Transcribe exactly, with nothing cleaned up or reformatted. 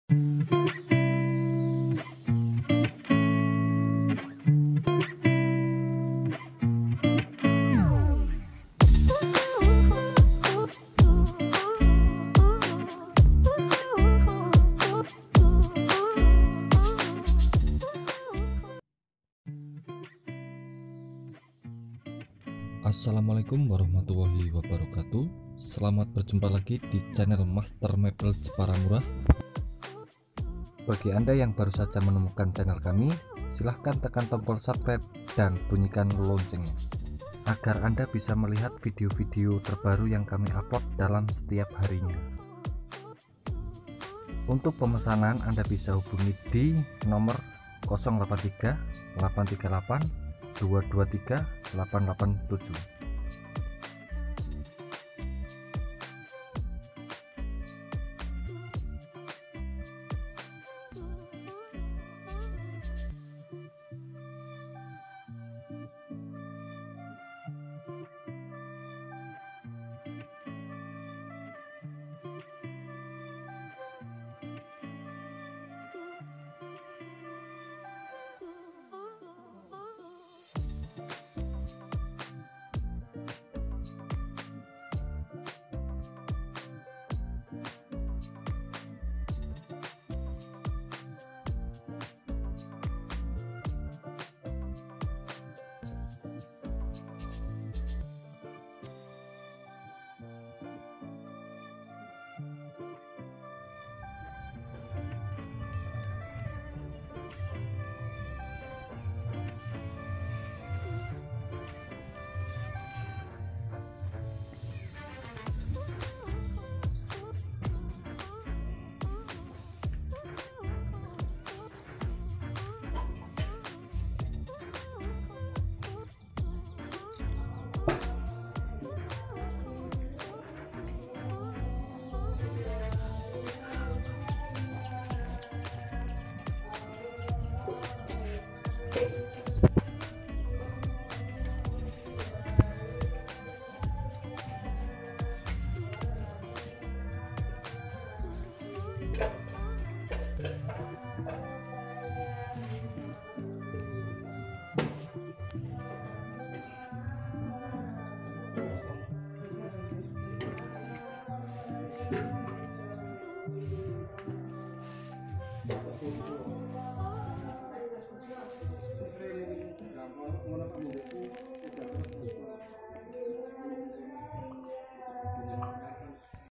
Assalamualaikum warahmatullahi wabarakatuh. Selamat berjumpa lagi di channel Master Mebel Jepara Murah. Bagi Anda yang baru saja menemukan channel kami, silahkan tekan tombol subscribe dan bunyikan loncengnya agar Anda bisa melihat video-video terbaru yang kami upload dalam setiap harinya. Untuk pemesanan Anda bisa hubungi di nomor nol delapan tiga delapan tiga delapan dua dua tiga delapan delapan tujuh.